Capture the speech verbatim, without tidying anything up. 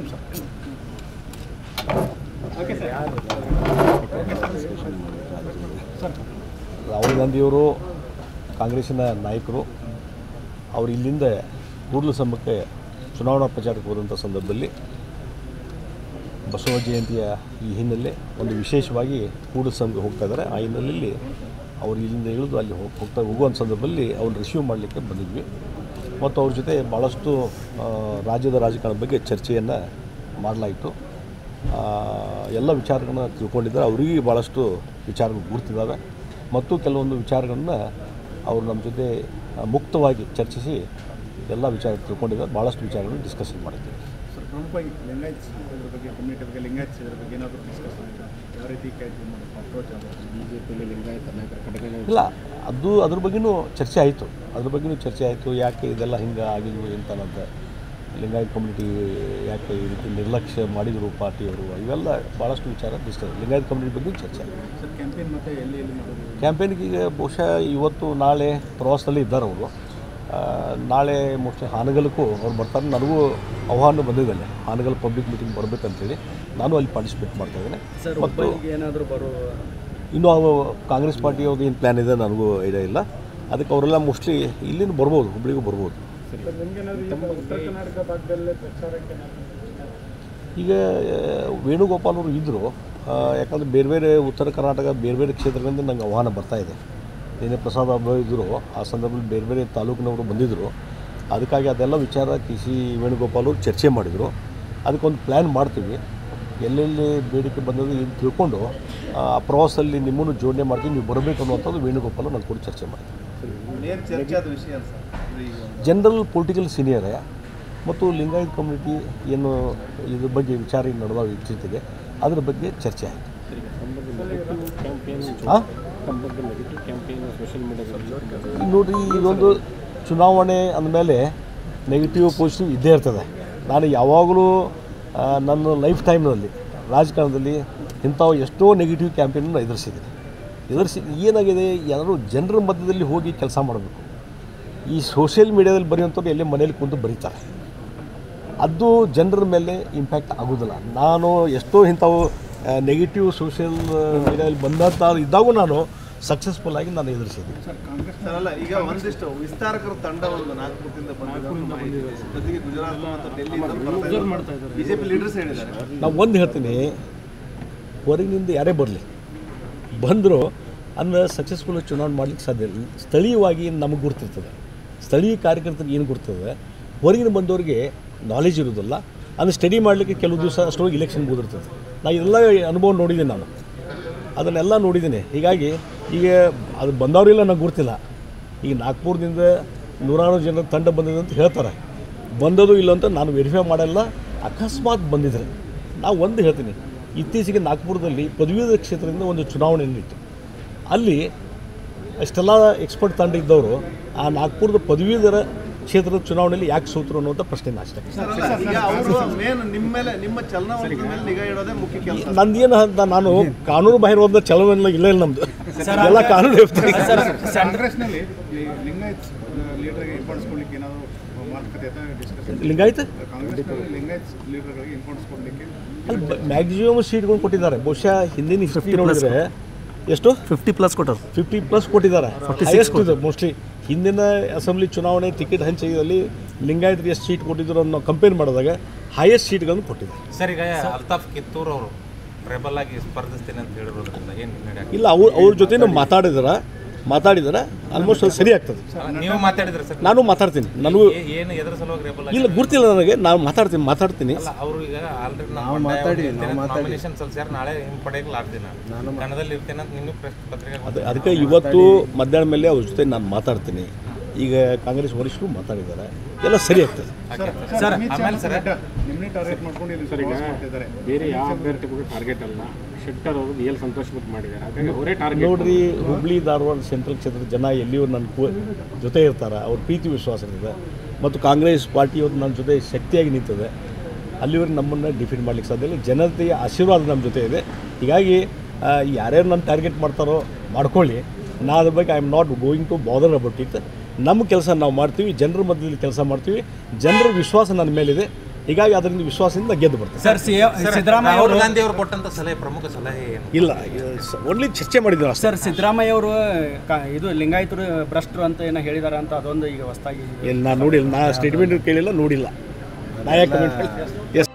ರಾಹುಲ್ ಗಾಂಧಿಯವರು ಕಾಂಗ್ರೆಸ್ಸಿನ ನಾಯಕರು. ಅವರು ಇಲ್ಲಿಂದ ಕೂಡಲಸಂಗಮಕ್ಕೆ ಚುನಾವಣಾ ಪ್ರಚಾರಕ್ಕೆ ಹೋದಂಥ ಸಂದರ್ಭದಲ್ಲಿ ಬಸವ ಜಯಂತಿಯ ಈ ಹಿನ್ನೆಲೆ ಒಂದು ವಿಶೇಷವಾಗಿ ಕೂಡಲಸಂಗಮಕ್ಕೆ ಹೋಗ್ತಾ ಇದ್ದಾರೆ. ಆ ಹಿನ್ನೆಲೆಯಲ್ಲಿ ಅವರು ಇಲ್ಲಿಂದ ಇಳಿದು ಅಲ್ಲಿ ಹೋಗ್ತಾ ಹೋಗುವಂಥ ಸಂದರ್ಭದಲ್ಲಿ ಅವ್ರನ್ನ ರಿಸೀವ್ ಮಾಡಲಿಕ್ಕೆ ಬಂದಿದ್ವಿ ಮತ್ತು ಅವ್ರ ಜೊತೆ ಭಾಳಷ್ಟು ರಾಜ್ಯದ ರಾಜಕಾರಣದ ಬಗ್ಗೆ ಚರ್ಚೆಯನ್ನು ಮಾಡಲಾಯಿತು. ಎಲ್ಲ ವಿಚಾರಗಳನ್ನ ತಿಳ್ಕೊಂಡಿದ್ದಾರೆ. ಅವರಿಗೆ ಭಾಳಷ್ಟು ವಿಚಾರಗಳು ಗುರುತಿದ್ದಾವೆ ಮತ್ತು ಕೆಲವೊಂದು ವಿಚಾರಗಳನ್ನ ಅವರು ನಮ್ಮ ಜೊತೆ ಮುಕ್ತವಾಗಿ ಚರ್ಚಿಸಿ ಎಲ್ಲ ವಿಚಾರ ತಿಳ್ಕೊಂಡಿದ್ದಾರೆ. ಭಾಳಷ್ಟು ವಿಚಾರಗಳನ್ನು ಡಿಸ್ಕಷನ್ ಮಾಡಿದ್ದೀವಿ. ಸರ್, ಪ್ರಮುಖವಾಗಿ ಲಿಂಗಾಯತ್ ಬಗ್ಗೆ ಕಮ್ಯುನಿಟಿ ಬಗ್ಗೆ ಲಿಂಗಾಯತ್ ಬಗ್ಗೆ ಏನಾದರೂ ಡಿಸ್ಕಸ್ ಮಾಡಿದ್ರು? ಯಾವ ರೀತಿ ಅಪ್ರೋಚ್ ಆಗುತ್ತೆ ಬಿ ಜೆ ಪಿಯಲ್ಲಿ ಲಿಂಗಾಯತ್ ನಾಯಕರ ಕಡೆಗೆ? ಇಲ್ಲ, ಅದು ಅದ್ರ ಬಗ್ಗೆಯೂ ಚರ್ಚೆ ಆಯಿತು. ಅದ್ರ ಬಗ್ಗೆಯೂ ಚರ್ಚೆ ಆಯಿತು. ಯಾಕೆ ಇದೆಲ್ಲ ಹಿಂಗೆ ಆಗಿದ್ವು ಅಂತನಂತ, ಲಿಂಗಾಯತ್ ಕಮ್ಯುನಿಟಿ ಯಾಕೆ ಈ ರೀತಿ ನಿರ್ಲಕ್ಷ್ಯ ಮಾಡಿದರು ಪಾರ್ಟಿಯವರು, ಇವೆಲ್ಲ ಭಾಳಷ್ಟು ವಿಚಾರ ಡಿಸ್ಕಸ್. ಲಿಂಗಾಯತ್ ಕಮ್ಯುನಿಟಿ ಬಗ್ಗೆ ಚರ್ಚೆ ಆಯಿತು. ಸರ್, ಕ್ಯಾಂಪೇನ್ ಮತ್ತು ಎಲ್ಲಿ ಎಲ್ಲಿ ಮಾಡೋದು? ಕ್ಯಾಂಪೇನ್ಗೆ ಈಗ ಬಹುಶಃ ಇವತ್ತು ನಾಳೆ ಪ್ರವಾಸದಲ್ಲಿ ಇದ್ದಾರೆ ಅವರು. ನಾಳೆ ಮೋಸ್ಟ್ಲಿ ಹಾನಗಲಕ್ಕೂ ಅವ್ರು ಬರ್ತಾರೆ. ನನಗೂ ಆಹ್ವಾನ ಬಂದಿದ್ದಾನೆ ಹಾನಗಲ್ ಪಬ್ಲಿಕ್ ಮೀಟಿಂಗ್ ಬರಬೇಕಂತೇಳಿ. ನಾನು ಅಲ್ಲಿ ಪಾರ್ಟಿಸಿಪೇಟ್ ಮಾಡ್ತಾಯಿದ್ದೇನೆ. ಮತ್ತು ಏನಾದರೂ ಬರೋ ಇನ್ನೂ ಅವು ಕಾಂಗ್ರೆಸ್ ಪಾರ್ಟಿಯವ್ರದ್ದು ಏನು ಪ್ಲ್ಯಾನ್ ಇದೆ ನನಗೂ ಐಡಿಯಾ ಇಲ್ಲ. ಅದಕ್ಕೆ ಅವರೆಲ್ಲ ಮೋಸ್ಟ್ಲಿ ಇಲ್ಲಿಂದ ಬರ್ಬೋದು, ಹುಬ್ಳಿಗೂ ಬರ್ಬೋದು. ಈಗ ವೇಣುಗೋಪಾಲ್ ಅವರು ಇದ್ದರು. ಯಾಕಂದರೆ ಬೇರೆ ಬೇರೆ ಉತ್ತರ ಕರ್ನಾಟಕ ಬೇರೆ ಬೇರೆ ಕ್ಷೇತ್ರಗಳಿಂದ ನಂಗೆ ಆಹ್ವಾನ ಬರ್ತಾಯಿದೆ. ಏನೇ ಪ್ರಸಾದ ಹಬ್ಬ ಇದ್ದರು ಆ ಸಂದರ್ಭದಲ್ಲಿ ಬೇರೆ ಬೇರೆ ತಾಲೂಕಿನವರು ಬಂದಿದ್ದರು. ಅದಕ್ಕಾಗಿ ಅದೆಲ್ಲ ವಿಚಾರ ಕೆ ಸಿ ವೇಣುಗೋಪಾಲ್ ಅವರು ಚರ್ಚೆ ಮಾಡಿದರು. ಅದಕ್ಕೊಂದು ಪ್ಲ್ಯಾನ್ ಮಾಡ್ತೀವಿ. ಎಲ್ಲೆಲ್ಲಿ ಬೇಡಿಕೆ ಬಂದದ್ದು ಇದು ತಿಳ್ಕೊಂಡು ಆ ಪ್ರವಾಸದಲ್ಲಿ ನಿಮ್ಮನ್ನು ಜೋಡಣೆ ಮಾಡ್ತೀವಿ, ನೀವು ಬರಬೇಕು ಅನ್ನುವಂಥದ್ದು ವೇಣುಗೋಪಾಲ್ ನಾನು ಕೂಡ ಚರ್ಚೆ ಮಾಡ್ತೀನಿ. ಜನರಲ್ ಪೊಲಿಟಿಕಲ್ ಸೀನಿಯರೇ ಮತ್ತು ಲಿಂಗಾಯತ್ ಕಮ್ಯುನಿಟಿ ಏನು ಇದ್ರ ಬಗ್ಗೆ ವಿಚಾರ ನಡೆದ ಇಚ್ಛಿತಿದೆ ಅದ್ರ ಬಗ್ಗೆ ಚರ್ಚೆ ಆಯಿತು. ಹಾಂ, ನೋಡಿರಿ, ಇದೊಂದು ಚುನಾವಣೆ ಅಂದಮೇಲೆ ನೆಗೆಟಿವ್ ಪಾಸಿಟಿವ್ ಇದ್ದೇ ಇರ್ತದೆ. ನಾನು ಯಾವಾಗಲೂ ನನ್ನ ಲೈಫ್ ಟೈಮ್ನಲ್ಲಿ ರಾಜಕಾರಣದಲ್ಲಿ ಇಂಥವು ಎಷ್ಟೋ ನೆಗೆಟಿವ್ ಕ್ಯಾಂಪೇನನ್ನು ಎದುರಿಸಿದ್ದೀನಿ. ಎದುರಿಸಿ ಏನಾಗಿದೆ, ಎಲ್ಲರೂ ಜನರ ಮಧ್ಯದಲ್ಲಿ ಹೋಗಿ ಕೆಲಸ ಮಾಡಬೇಕು. ಈ ಸೋಷಿಯಲ್ ಮೀಡಿಯಾದಲ್ಲಿ ಬರೆಯುವಂಥವ್ರು ಎಲ್ಲಿ ಮನೇಲಿ ಕುಂತು ಬರೀತಾರೆ, ಅದು ಜನರ ಮೇಲೆ ಇಂಪ್ಯಾಕ್ಟ್ ಆಗೋದಿಲ್ಲ. ನಾನು ಎಷ್ಟೋ ಇಂಥವು ನೆಗೆಟಿವ್ ಸೋಷಿಯಲ್ ಮೀಡಿಯಾದಲ್ಲಿ ಬಂದಂಥ ಇದ್ದಾಗೂ ನಾನು ಸಕ್ಸಸ್ಫುಲ್ ಆಗಿ ನಾನು ಎದುರಿಸಿದ್ದೀನಿ. ಸರ್, ಕಾಂಗ್ರೆಸ್ ಅಲ್ಲ, ಈಗ ಒಂದಿಷ್ಟು ವಿಸ್ತಾರಕರ ತಂಡ ಒಂದು ನಾಗ್ಪುರದಿಂದ ಜೊತೆಗೆ ಗುಜರಾತ್ ಮತ್ತು ಡೆಲ್ಲಿ ಬಿಜೆಪಿ ಲೀಡರ್ಸ್ ಹೇಳಿದ್ದಾರೆ. ನಾವು ಒಂದು ಹೇಳ್ತೀನಿ, ಹೊರಗಿನಿಂದ ಯಾರೇ ಬರಲಿ ಬಂದರೂ ಅಂದರೆ ಸಕ್ಸಸ್ಫುಲ್ ಚುನಾವಣೆ ಮಾಡಲಿಕ್ಕೆ ಸಾಧ್ಯ ಇಲ್ಲ. ಸ್ಥಳೀಯವಾಗಿ ನಮಗೆ ಗುರ್ತಿರ್ತದೆ, ಸ್ಥಳೀಯ ಕಾರ್ಯಕರ್ತರಿಗೆ ಏನು ಗುರ್ತದೆ. ಹೊರಗಿನ ಬಂದವರಿಗೆ ನಾಲೆಜ್ ಇರೋದಿಲ್ಲ. ಅದನ್ನು ಸ್ಟಡಿ ಮಾಡಲಿಕ್ಕೆ ಕೆಲವು ದಿವಸ ಅಷ್ಟೊಳಗೆ ಇಲೆಕ್ಷನ್ ಮುಗಿದಿರ್ತದೆ. ನಾನು ಇದೆಲ್ಲ ಅನುಭವ ನೋಡಿದ್ದೀನಿ, ನಾನು ಅದನ್ನೆಲ್ಲ ನೋಡಿದ್ದೀನಿ. ಹೀಗಾಗಿ ಈಗ ಅದು ಬಂದವರಿಲ್ಲ ನಂಗೆ ಗೊತ್ತಿಲ್ಲ. ಈಗ ನಾಗ್ಪುರದಿಂದ ನೂರಾರು ಜನರ ತಂಡ ಬಂದಿದೆ ಅಂತ ಹೇಳ್ತಾರೆ. ಬಂದದು ಇಲ್ಲ ಅಂತ ನಾನು ವೆರಿಫೈ ಮಾಡಲ್ಲ. ಅಕಸ್ಮಾತ್ ಬಂದಿದ್ರೆ ನಾವು ಒಂದು ಹೇಳ್ತೀನಿ, ಇತ್ತೀಚೆಗೆ ನಾಗ್ಪುರದಲ್ಲಿ ಪದವೀಧರ ಕ್ಷೇತ್ರದಿಂದ ಒಂದು ಚುನಾವಣೆ ನಡೀತು. ಅಲ್ಲಿ ಅಷ್ಟೆಲ್ಲ ಎಕ್ಸ್ಪರ್ಟ್ ತಂಡ ಇದ್ದವರು ಆ ನಾಗ್ಪುರದ ಪದವೀಧರ ಕ್ಷೇತ್ರದ ಚುನಾವಣೆಯಲ್ಲಿ ಯಾಕೆ ಸೋತರು ಅನ್ನುವಂಥ ಪ್ರಶ್ನೆ ಅಷ್ಟೇ. ನಂದೇನು ಅಂತ ನಾನು ಕಾನೂನು ಬಾಹಿರವಾದ ಚಲನ ಇಲ್ಲ ಇಲ್ಲ ನಮ್ಮದು ಎಲ್ಲ ಕಾನೂನು ಇರ್ತೀನಿ. ಲಿಂಗಾಯತ್ ಅಲ್ಲಿ ಮ್ಯಾಕ್ಸಿಮಮ್ ಸೀಟ್ಗಳು ಕೊಟ್ಟಿದ್ದಾರೆ. ಬಹುಶಃ ಹಿಂದಿನ ಫಿಫ್ಟಿ ನೋಡಿದರೆ ಎಷ್ಟು ಫಿಫ್ಟಿ ಪ್ಲಸ್ ಕೊಟ್ಟರು ಫಿಫ್ಟಿ ಪ್ಲಸ್ ಕೊಟ್ಟಿದ್ದಾರೆ. ಹೈಯೆಸ್ಟ್ ಇದೆ ಮೋಸ್ಟ್ಲಿ. ಹಿಂದಿನ ಅಸೆಂಬ್ಲಿ ಚುನಾವಣೆ ಟಿಕೆಟ್ ಹಂಚಿದಲ್ಲಿ ಲಿಂಗಾಯತ್ರಿಗೆ ಎಷ್ಟು ಸೀಟ್ ಕೊಟ್ಟಿದ್ರು ಅನ್ನೋ ಕಂಪೇರ್ ಮಾಡಿದಾಗ ಹೈಯೆಸ್ಟ್ ಸೀಟ್ಗಳನ್ನು ಕೊಟ್ಟಿದ್ದಾರೆ. ಸರ್, ಈಗ ಅಲ್ತಾಫ್ ಕಿತ್ತೂರ್ ಅವರು ರೆಬಲ್ ಆಗಿ ಸ್ಪರ್ಧಿಸ್ತೀನಿ ಅಂತ ಹೇಳಿರೋದ್ರಿಂದ ಏನು ಇಲ್ಲ, ಅವ್ರು ಅವ್ರ ಜೊತೆ ಮಾತಾಡಿದಾರೆ ಮಾತಾಡಿದಾರೆ ಆಲ್ಮೋಸ್ಟ್ ಅದು ಸರಿ ಆಗ್ತದೆ. ನೀವು ಮಾತಾಡಿದ್ರೆ ಸರ್? ನಾನು ಮಾತಾಡ್ತೀನಿ. ನನಗೂ ಏನು ಎದ್ರ ಸಲುವಾಗಿ ರೆಬಲ್ ಇಲ್ಲ ಗೊತ್ತಿಲ್ಲ ನನಗೆ. ನಾನು ಮಾತಾಡ್ತೀನಿ ಮಾತಾಡ್ತೀನಿ ಅವರು ಈಗ ಆಲ್ರೆಡಿ ನಾಮಿನೇಷನ್ ಸಲ್ಲಿಸ್ಯಾರ. ನಾಳೆ ಹಿಂಪಡೆಯಕ್ಕೆ ಲಾಡ್ತೀನಿ, ನಾನು ಕನ್ನಡದಲ್ಲಿ ಇರ್ತೇನೆ ಅಂತ ನಿನ್ನೂ ಪ್ರೆಸ್ ಪತ್ರಿಕೆ. ಅದು ಅದಕ್ಕೆ ಇವತ್ತು ಮಧ್ಯಾಹ್ನ ಮೇಲೆ ಅವ್ರ ಜೊತೆ ನಾನು ಮಾತಾಡ್ತೀನಿ. ಈಗ ಕಾಂಗ್ರೆಸ್ ವರಿಷ್ಠರು ಮಾತಾಡಿದ್ದಾರೆ, ಎಲ್ಲ ಸರಿ ಆಗ್ತದೆ. ಸರ್, ಆಮೇಲೆ ಸರ್ ಬೇರೆ ಯಾವ ಅಭ್ಯರ್ಥಿ ಕೂಡ ಟಾರ್ಗೆಟ್ ಅಲ್ಲ, ಶೆಟ್ಟರ್ ಅವರು ಬಿ ಎಲ್ ಸಂತೋಷ್ ಬಿಟ್ಟು ಮಾಡಿದ್ದಾರೆ. ಹಾಗಾಗಿ ಅವರೇ ಟಾರ್ಗೆಟ್. ನೋಡ್ರಿ, ಹುಬ್ಳಿ ಧಾರವಾಡ ಸೆಂಟ್ರಲ್ ಕ್ಷೇತ್ರದ ಜನ ಎಲ್ಲಿಯೂ ನನ್ನ ಜೊತೆ ಇರ್ತಾರೆ. ಅವ್ರ ಪ್ರೀತಿ ವಿಶ್ವಾಸ ಇದೆ ಮತ್ತು ಕಾಂಗ್ರೆಸ್ ಪಾರ್ಟಿಯವ್ರು ನನ್ನ ಜೊತೆ ಶಕ್ತಿಯಾಗಿ ನಿಂತಿದೆ. ಅಲ್ಲಿವರೆಗೆ ನಮ್ಮನ್ನು ಡಿಫೀಟ್ ಮಾಡಲಿಕ್ಕೆ ಸಾಧ್ಯ ಇಲ್ಲ. ಜನತೆಯ ಆಶೀರ್ವಾದ ನಮ್ಮ ಜೊತೆ ಇದೆ. ಹೀಗಾಗಿ ಯಾರ್ಯಾರು ನನ್ನ ಟಾರ್ಗೆಟ್ ಮಾಡ್ತಾರೋ ಮಾಡ್ಕೊಳ್ಳಿ. ನಾ ಅದ್ರ ಬಗ್ಗೆ I am not going to bother about it. ನಮ್ಮ ಕೆಲಸ ನಾವು ಮಾಡ್ತೀವಿ, ಜನರ ಮಧ್ಯದಲ್ಲಿ ಕೆಲಸ ಮಾಡ್ತೀವಿ. ಜನರ ವಿಶ್ವಾಸ ನನ್ನ ಮೇಲಿದೆ. ಹೀಗಾಗಿ ಅದರಿಂದ ವಿಶ್ವಾಸದಿಂದ ಗೆದ್ದು ಬರ್ತಾರೆ. ಸರ್ ಸಿ ಸಿದ್ದರಾಮಯ್ಯ ರಾಹುಲ್ ಅವರು ಗಾಂಧಿ ಅವರು ಕೊಟ್ಟಂತ ಸಲಹೆ ಪ್ರಮುಖ ಸಲಹೆ ಏನು? ಇಲ್ಲ ಓನ್ಲಿ ಚರ್ಚೆ ಮಾಡಿದ್ರು ಅಷ್ಟೇ. ಸರ್ ಸಿದ್ದರಾಮಯ್ಯ ಅವರು ಇದು ಲಿಂಗಾಯತರು ಭ್ರಷ್ಟರು ಅಂತ ಏನೋ ಹೇಳಿದಾರೆ ಅಂತ ಅದೊಂದು ಈಗ ಹೊಸದಾಗಿ ಇಲ್ಲಿ ನಾನು ನೋಡಿಲ್ಲ, ನಾ ಸ್ಟೇಟ್ಮೆಂಟ್ ಕೇಳಿಲ್ಲ, ನೋಡಿಲ್ಲ, ನಾ ಯಾಕೆ ಕಮೆಂಟ್ ಎಸ್